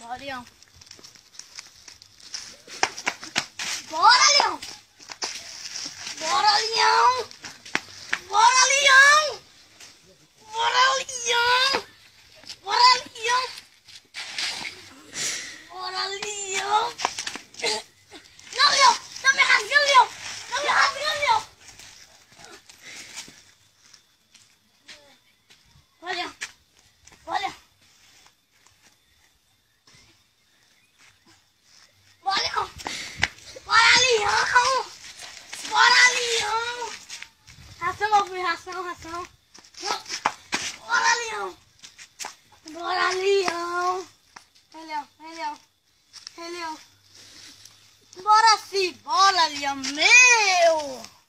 Bora, Leão. Bora, Leão. Bora, Leão. Bora, Leão. Bora, Leão. Bora, Leão. Bora, Leão. Não, Leão. Não me rasga, Leão. Não me rasga, Leão. Olha. Olha. Bora, Leão. Bora, Leão. Bora, Leão. Ração, meu filho. Ração. Bora, Leão. Bora, Leão. Leão. Bora sim. Bora, Leão. Meu.